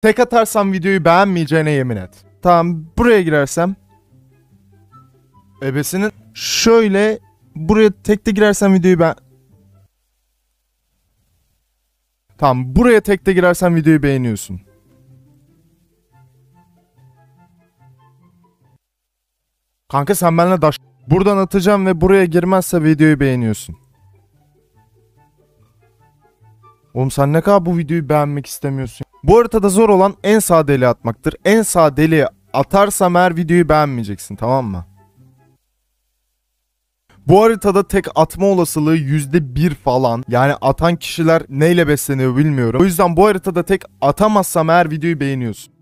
Tek atarsam videoyu beğenmeyeceğine yemin et. Tamam, buraya girersem. Ebesinin şöyle buraya tekte girersem videoyu ben... Tamam, buraya tekte girersen videoyu beğeniyorsun. Kanka sen benimle daş... Buradan atacağım ve buraya girmezse videoyu beğeniyorsun. Oğlum sen ne kadar bu videoyu beğenmek istemiyorsun? Bu haritada zor olan en sağ deliğe atmaktır. En sağ deliğe atarsam eğer videoyu beğenmeyeceksin, tamam mı? Bu haritada tek atma olasılığı %1 falan. Yani atan kişiler neyle besleniyor bilmiyorum. O yüzden bu haritada tek atamazsam eğer videoyu beğeniyorsun.